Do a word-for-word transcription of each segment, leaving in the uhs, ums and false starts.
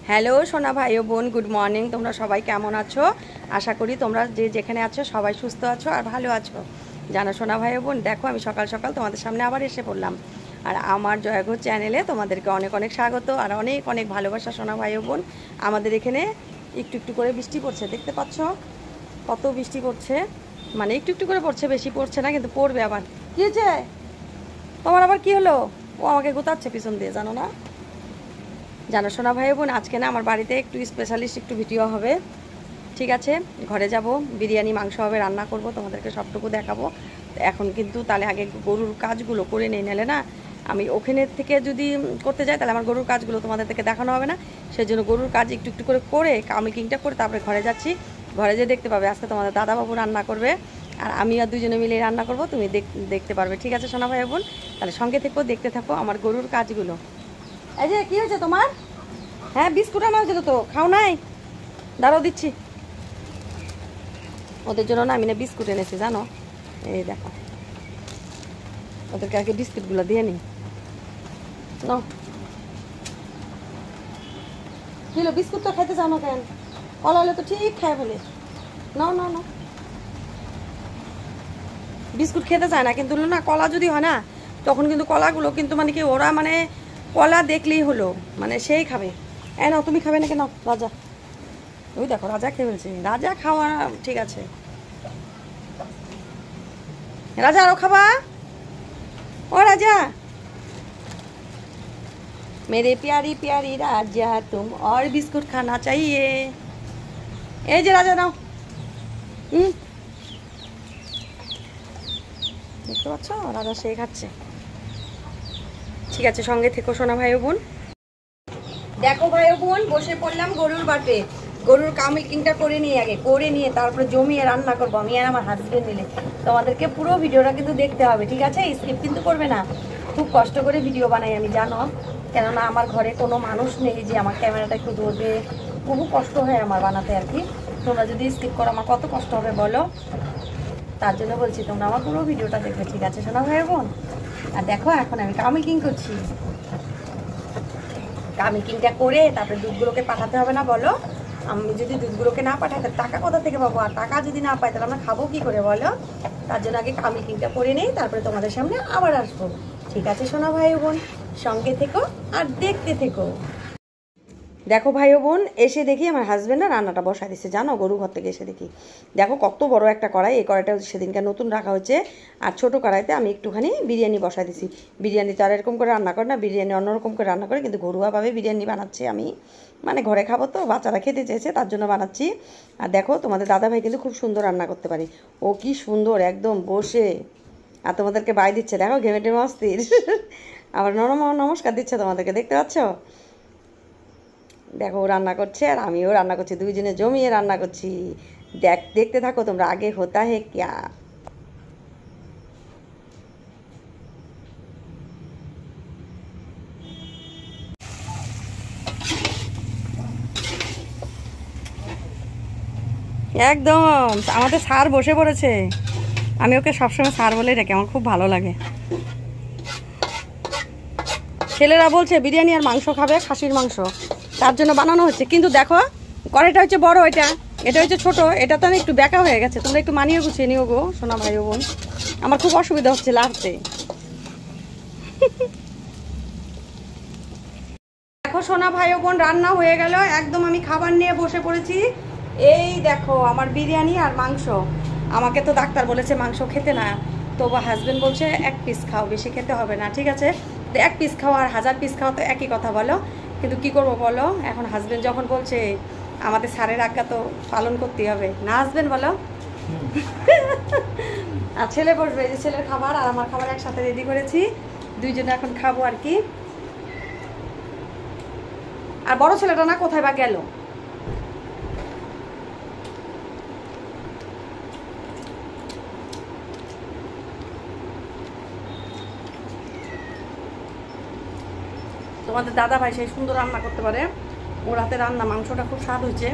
Hello সোনা ভাই ও বোন, গুড মর্নিং। তোমরা সবাই কেমন আছো? আশা করি তোমরা যে যেখানে আছো সবাই সুস্থ আছো আর ভালো আছো। জানো সোনা ভাই ও বোন, দেখো আমি সকাল সকাল তোমাদের সামনে আবার এসে পড়লাম। আর আমার জয়ঘোষ চ্যানেলে তোমাদেরকে অনেক অনেক স্বাগত আর অনেক অনেক ভালোবাসা সোনা ভাই ও বোন। আমাদের এখানে একটু একটু করে বৃষ্টি পড়ছে, দেখতে পাচ্ছ কত বৃষ্টি পড়ছে। মানে একটু একটু করে পড়ছে, বেশি পড়ছে না, কিন্তু পড়বে। আবার কী হয়েছে তোমার? আবার কি হলো? ও আমাকে গোতাচ্ছে পিছন দিয়ে, জানো না? জানো সোনা ভাই বোন, আজকে না আমার বাড়িতে একটু স্পেশালিস্ট একটু ভিডিও হবে, ঠিক আছে? ঘরে যাব, বিরিয়ানি মাংস হবে, রান্না করব, তোমাদেরকে সবটুকু দেখাবো। এখন কিন্তু তাহলে আগে গরুর কাজগুলো করে নিয়ে নিলে না, আমি ওখানে থেকে যদি করতে যাই তাহলে আমার গরুর কাজগুলো তোমাদের থেকে দেখানো হবে না। সেই জন্য গরুর কাজ একটু একটু করে করে কামিকিংটা করে তারপরে ঘরে যাচ্ছি। ঘরে যেয়ে দেখতে পাবে আজকে তোমাদের দাদাবাবু রান্না করবে আর আমি আর দুজনে মিলে রান্না করব, তুমি দেখতে পারবে, ঠিক আছে সোনা ভাই বোন? তাহলে সঙ্গে থেকেও দেখতে থাকো আমার গরুর কাজগুলো। এই যে কী হয়েছে তোমার? হ্যাঁ, বিস্কুট আনা হয়েছিল তো, খাও নাই? দাঁড়াও দিচ্ছি ওদের জন্য না। আমি না বিস্কুট এনেছি, জানো? এই দেখো, ওদেরকে আগে বিস্কুটগুলো দিয়ে নিই। নাও, কিলো বিস্কুট তো খাইতে চাও না কেন? কলা হলে তো ঠিক খায় বলে। নাও নাও নাও, বিস্কুট খেতে চায় না কিন্তু না, কলা যদি হয় না তখন কিন্তু কলাগুলো কিন্তু মানে কি ওরা মানে কলা দেখলেই হলো মানে সেই খাবে। এ নাও, তুমি খাবে নাকি? নাও রাজা, ওই দেখো রাজা খেয়ে ফেলছে। রাজা খাওয়া ঠিক আছে, রাজা আরো খাবা? ও রাজা, मेरे प्यारी प्यारी राजा तुम और बिस्कुट खाना चाहिए। এই যে রাজা নাও। হুম, দেখতে পাচ্ছ রাজা সে খাচ্ছে, ঠিক আছে? সঙ্গে থেকো সোনা ভাই বোন। দেখো ভাই বোন, বসে পড়লাম গরুর বাটে। গরুর কামিকিংটা করে নিয়ে আগে করে নিয়ে তারপরে জমিয়ে রান্না করবো আমি আর আমার হাজবেন্ড মিলে। তোমাদেরকে পুরো ভিডিওটা কিন্তু দেখতে হবে, ঠিক আছে? স্কিপ কিন্তু করবে না। খুব কষ্ট করে ভিডিও বানাই আমি, জানো? কেননা আমার ঘরে কোনো মানুষ নেই যে আমার ক্যামেরাটা একটু ধরবে, বহু কষ্ট হয় আমার বানাতে আর কি। তোমরা যদি স্কিপ করো আমার কত কষ্ট হবে বলো? তার জন্য বলছি তোমরা আমার পুরো ভিডিওটা দেখবে, ঠিক আছে সোনা ভাই বোন? আর দেখো এখন আমি কামিকিং করছি। কামিকিংটা করে তারপরে দুধগুলোকে পাঠাতে হবে না বলো? আমি যদি দুধগুলোকে না পাঠাই তাহলে টাকা কোথা থেকে পাবো? আর টাকা যদি না পাই তাহলে আমরা খাবো কি করে বলো? তার জন্য আগে কামিকিংটা করে নেই, তারপরে তোমাদের সামনে আবার আসবো, ঠিক আছে সোনা ভাই বোন? সঙ্গে থেকো আর দেখতে থেকো। দেখো ভাই বোন, এসে দেখি আমার হাজব্যান্ড না রান্নাটা বসাই দিচ্ছে, জানো? গরু ঘর থেকে এসে দেখি, দেখো কত বড় একটা কড়াই। এই কড়াইটা সেদিনকে নতুন রাখা হয়েছে, আর ছোটো কড়াইতে আমি একটুখানি বিরিয়ানি বসাই দিছি। বিরিয়ানি তো আর এরকম করে রান্না করে না, বিরিয়ানি অন্যরকম করে রান্না করে, কিন্তু ঘরোয়াভাবে বিরিয়ানি বানাচ্ছি আমি। মানে ঘরে খাবো তো, বাচ্চারা খেতে চেয়েছে তার জন্য বানাচ্ছি। আর দেখো তোমাদের দাদাভাই কিন্তু খুব সুন্দর রান্না করতে পারে, ও কি সুন্দর একদম বসে আর তোমাদেরকে বাই দিচ্ছে, দেখো ঘেমে টেমে অস্থির। আবার নরম নমস্কার দিচ্ছে তোমাদেরকে, দেখতে পাচ্ছ? দেখো ও রান্না করছে আর আমিও রান্না করছি, দুইজনে জমিয়ে রান্না করছি। দেখ দেখতে থাকো তোমরা, আগে হতা হে ক্যা। একদম আমাদের স্যার বসে পড়েছে, আমি ওকে সবসময় স্যার বলেই ডাকি, আমার খুব ভালো লাগে। ছেলেরা বলছে বিরিয়ানি আর মাংস খাবে, খাসির মাংস, তার জন্য বানানো হচ্ছে। কিন্তু দেখো কড়াইটা হচ্ছে বড়, এটা এটা হচ্ছে ছোট, এটা তো একটু বেঁকা হয়ে গেছে। তোমরা একটু মানিয়ে গুছিয়ে নিও গো সোনা ভাই বোন, আমার খুব অসুবিধা হচ্ছে লাগতে। দেখো সোনা ভাই বোন, রান্না হয়ে গেল একদম, আমি খাবার নিয়ে বসে পড়েছি। এই দেখো আমার বিরিয়ানি আর মাংস। আমাকে তো ডাক্তার বলেছে মাংস খেতে না, তবু হাজবেন্ড বলছে এক পিস খাও, বেশি খেতে হবে না, ঠিক আছে? তো এক পিস খাও আর হাজার পিস খাও তো একই কথা বলো, কিন্তু কি করবো বলো? এখন হাজবেন্ড যখন বলছে আমাদের স্যারের আজ্ঞা তো পালন করতেই হবে, না হাজবেন্ড বলো? আর ছেলে বসবে, এই যে ছেলের খাবার আর আমার খাবার একসাথে রেডি করেছি, দুইজনে এখন খাবো আর কি। আর বড় ছেলেটা না কোথায় বা গেল? তোমাদের দাদা ভাই সেই সুন্দর রান্না করতে পারে, ওর হাতে রান্না মাংসটা খুব স্বাদ হয়েছে।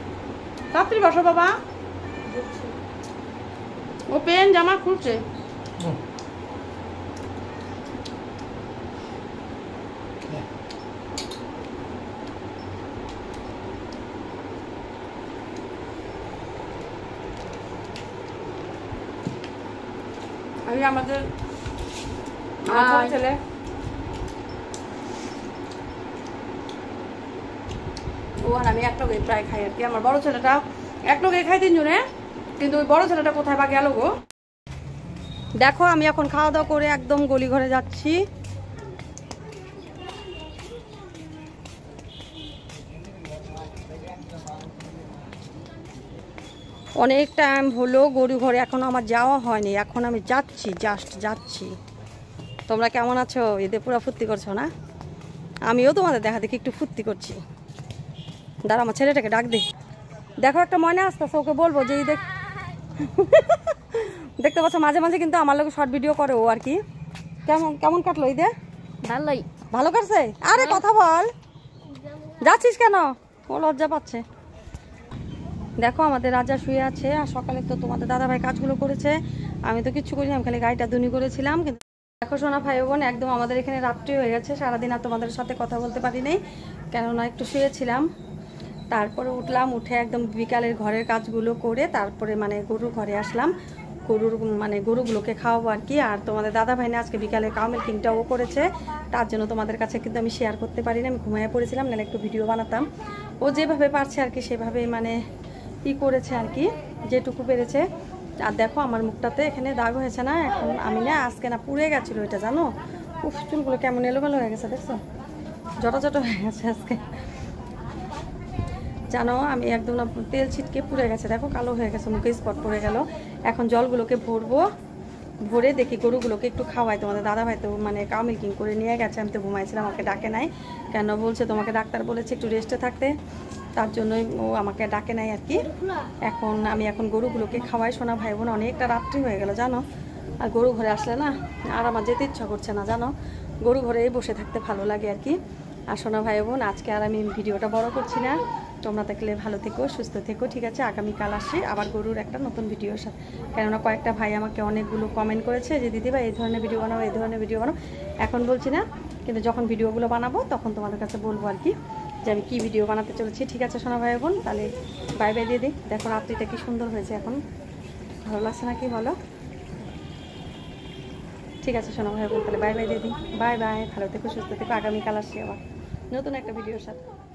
রাত্রি বসো বাবা, ও পেন জামা খুলছে। আমি আমাদের ছেলে ও আর আমি এক লোক প্রায় খাই আর কি। আমার বড় ছেলেটা এক লোক খাই তিনজনে, কিন্তু ওই বড় ছেলেটা কোথায় বা গেল গো। দেখো আমি এখন খাওয়া দাওয়া করে একদম গলি ঘরে যাচ্ছি। অনেক টাইম হলো গরু ঘরে এখনো আমার যাওয়া হয়নি, এখন আমি যাচ্ছি, জাস্ট যাচ্ছি। তোমরা কেমন আছো? ঈদে পুরো ফুর্তি করছো না? আমিও তোমাদের দেখা দেখি একটু ফুর্তি করছি। দাঁড়া আমার ছেলেটাকে ডাক দে। দেখো একটা ময়না আসতেছে, ওকে বলবো যে ঈদে দেখতে পাচ্ছ মাঝে মাঝে কিন্তু আমার লোক শর্ট ভিডিও করে ও আর কি। কেমন কেমন কাটলো ঈদে? ভালোই। ভালো কাটছে? আরে কথা বল, যাচ্ছিস কেন? ও লজ্জা পাচ্ছে। দেখো আমাদের রাজা শুয়ে আছে, আর সকালে তো তোমাদের দাদাভাই কাজগুলো করেছে, আমি তো কিচ্ছু করিনি, আমি খালি গাড়িটা ধুনি করেছিলাম। কিন্তু দেখো সোনা ভাই বোন একদম আমাদের এখানে রাত্রি হয়ে গেছে, সারাদিন আর তোমাদের সাথে কথা বলতে পারি নাই, কেননা একটু শুয়েছিলাম। তারপরে উঠলাম, উঠে একদম বিকালের ঘরের কাজগুলো করে তারপরে মানে গরুর ঘরে আসলাম, গরুর মানে গরুগুলোকে খাওয়াবো আর কি। আর তোমাদের দাদা ভাই না আজকে বিকালে কাউ মিল্কিংটা ও করেছে, তার জন্য তোমাদের কাছে কিন্তু আমি শেয়ার করতে পারি না, আমি ঘুমাইয়া পড়েছিলাম, নাহলে একটু ভিডিও বানাতাম। ও যেভাবে পারছে আর কি সেভাবেই মানে ই করেছে আর কি, যেটুকু পেরেছে। আর দেখো আমার মুখটাতে এখানে দাগ হয়েছে না, এখন আমি না আজকে না পুড়ে গেছিলো এটা জানো। উফ চুলগুলো কেমন এলোমেলো হয়ে গেছে দেখছো, জটা জটা হয়ে গেছে আজকে জানো। আমি একদম না তেল ছিটকে পুড়ে গেছে, দেখো কালো হয়ে গেছে, মুখে স্পট পড়ে গেল। এখন জলগুলোকে ভরবো, ভরে দেখি গরুগুলোকে একটু খাওয়াই। তোমাদের দাদা ভাই তো মানে কাউ মিল্কিং করে নিয়ে গেছে, আমি তো ঘুমাইছিলাম, আমাকে ডাকে নাই। কেন বলছে তোমাকে ডাক্তার বলেছে একটু রেস্টে থাকতে, তার জন্যই ও আমাকে ডাকে নাই আর কি। এখন আমি এখন গরুগুলোকে খাওয়াই। সোনা ভাই বোন অনেকটা রাত্রি হয়ে গেল জানো, আর গরু ঘরে আসলে না আর আমার যেতে ইচ্ছা করছে না জানো, গরু ঘরেই বসে থাকতে ভালো লাগে আর কি। আর সোনা ভাই বোন আজকে আর আমি ভিডিওটা বড় করছি না, তোমরা থাকলে ভালো থেকো, সুস্থ থেকো, ঠিক আছে? আগামীকাল আসি আবার গরুর একটা নতুন ভিডিওর সাথে, কেননা কয়েকটা ভাই আমাকে অনেকগুলো কমেন্ট করেছে যে দিদি ভাই এই ধরনের ভিডিও বানাবো, এই ধরনের ভিডিও বানাবো। এখন বলছি না, কিন্তু যখন ভিডিওগুলো বানাবো তখন তোমাদের কাছে বলবো আর কি যে আমি কী ভিডিও বানাতে চলেছি, ঠিক আছে সোনা ভাই বোন? তাহলে বাই বাই দিয়ে দিই। দেখো রাত্রিটা কি সুন্দর হয়েছে, এখন ভালো লাগছে না কি বলো? ঠিক আছে সোনা ভাই বোন, তাহলে বাই বাই দিয়ে দিই। বাই বাই, ভালো থেকো, সুস্থ থেকো, আগামীকাল আসছি আবার নতুন একটা ভিডিওর সাথে।